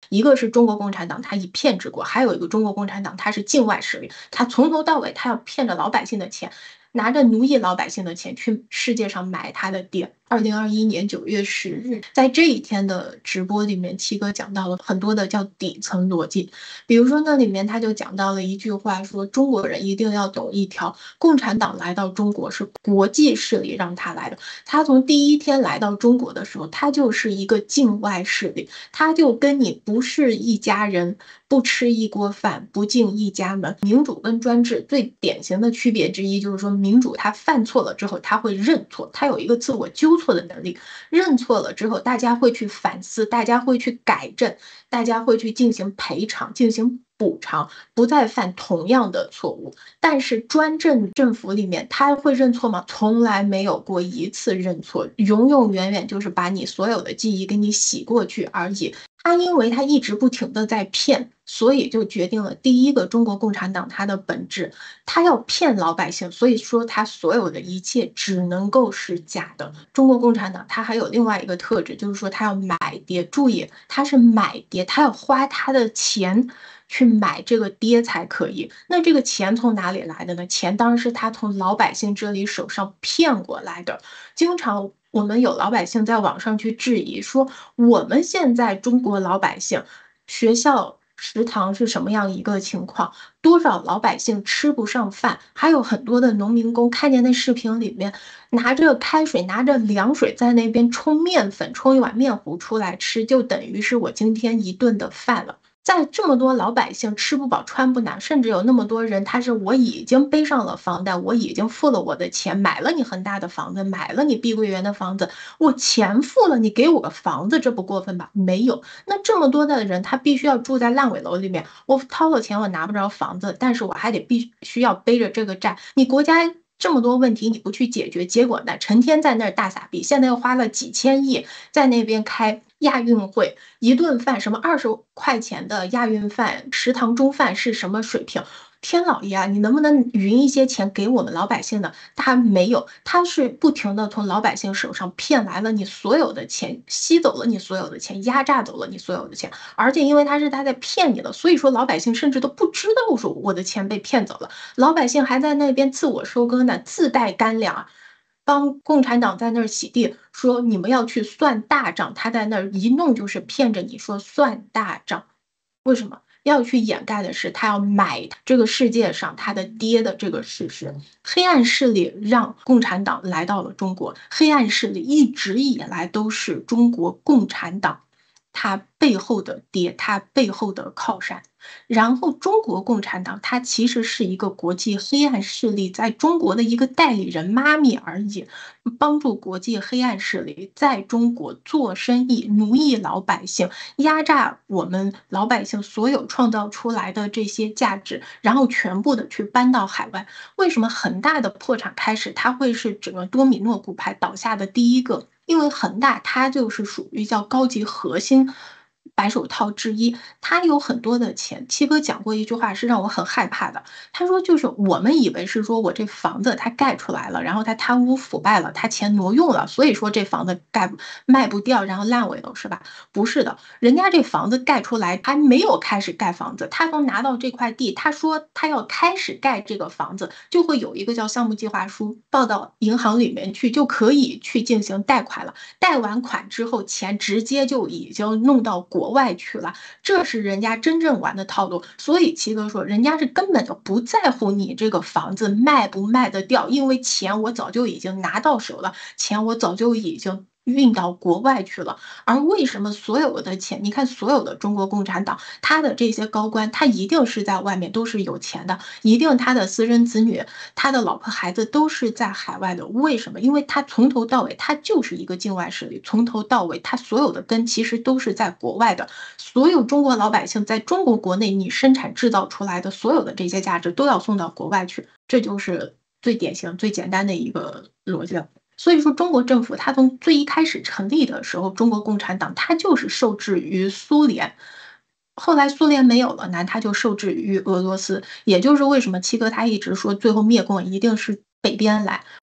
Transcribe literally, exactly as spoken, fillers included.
一个是中国共产党，他以骗治国；还有一个中国共产党，他是境外势力，他从头到尾他要骗着老百姓的钱，拿着奴役老百姓的钱去世界上买他的爹。二零二一年九月十日，在这一天的直播里面，七哥讲到了很多的叫底层逻辑，比如说那里面他就讲到了一句话，说中国人一定要懂一条，共产党来到中国是国际势力让他来的，他从第一天来到中国的时候，他就是一个境外势力，他就跟你不是一家人，不吃一锅饭，不进一家门。民主跟专制最典型的区别之一就是说，民主他犯错了之后，他会认错，他有一个自我纠错的能力。认错了之后，大家会去反思，大家会去改正，大家会去进行赔偿，进行补偿，不再犯同样的错误。但是专政政府里面，他会认错吗？从来没有过一次认错，永永远远就是把你所有的记忆给你洗过去而已。他因为他一直不停的在骗，所以就决定了第一个中国共产党它的本质，他要骗老百姓，所以说他所有的一切只能够是假的。中国共产党它还有另外一个特质，就是说他要买爹，注意，他是买爹，他要花他的钱去买这个爹才可以。那这个钱从哪里来的呢？钱当然是他从老百姓这里手上骗过来的。经常我们有老百姓在网上去质疑说，我们现在中国老百姓学校食堂是什么样一个情况？多少老百姓吃不上饭？还有很多的农民工看见那视频里面拿着开水、拿着凉水在那边冲面粉，冲一碗面糊出来吃，就等于是我今天一顿的饭了。在这么多老百姓吃不饱穿不暖，甚至有那么多人，他是我已经背上了房贷，我已经付了我的钱，买了你恒大的房子，买了你碧桂园的房子，我钱付了，你给我个房子，这不过分吧？没有。那这么多的人，他必须要住在烂尾楼里面，我掏了钱，我拿不着房子，但是我还得必须要背着这个债。你国家这么多问题你不去解决，结果呢，成天在那儿大撒币，现在又花了几千亿在那边开亚运会，一顿饭什么二十块钱的亚运饭，食堂中饭是什么水平？天老爷啊，你能不能匀一些钱给我们老百姓呢？他没有，他是不停的从老百姓手上骗来了你所有的钱，吸走了你所有的钱，压榨走了你所有的钱，而且因为他是他在骗你的，所以说老百姓甚至都不知道说我的钱被骗走了，老百姓还在那边自我收割呢，自带干粮啊。帮共产党在那儿洗地，说你们要去算大账，他在那儿一弄就是骗着你说算大账，为什么？要去掩盖的是他要买这个世界上他的爹的这个事实。黑暗势力让共产党来到了中国，黑暗势力一直以来都是中国共产党他背后的爹，他背后的靠山。然后中国共产党它其实是一个国际黑暗势力在中国的一个代理人妈咪而已，帮助国际黑暗势力在中国做生意，奴役老百姓，压榨我们老百姓所有创造出来的这些价值，然后全部的去搬到海外。为什么恒大的破产开始，它会是整个多米诺骨牌倒下的第一个？因为恒大它就是属于叫高级核心白手套之一，他有很多的钱。七哥讲过一句话是让我很害怕的，他说就是我们以为是说我这房子它盖出来了，然后他贪污腐败了，他钱挪用了，所以说这房子盖卖不掉，然后烂尾了，是吧？不是的，人家这房子盖出来还没有开始盖房子，他刚拿到这块地，他说他要开始盖这个房子，就会有一个叫项目计划书报到银行里面去，就可以去进行贷款了。贷完款之后，钱直接就已经弄到国外去了，这是人家真正玩的套路。所以七哥说，人家是根本就不在乎你这个房子卖不卖得掉，因为钱我早就已经拿到手了，钱我早就已经运到国外去了。而为什么所有的钱，你看所有的中国共产党，他的这些高官，他一定是在外面都是有钱的，一定他的私生子女，他的老婆孩子都是在海外的。为什么？因为他从头到尾他就是一个境外势力，从头到尾他所有的根其实都是在国外的。所有中国老百姓在中国国内你生产制造出来的所有的这些价值都要送到国外去，这就是最典型最简单的一个逻辑了。所以说，中国政府它从最一开始成立的时候，中国共产党它就是受制于苏联，后来苏联没有了，那它就受制于俄罗斯。也就是为什么七哥他一直说最后灭共一定是北边来，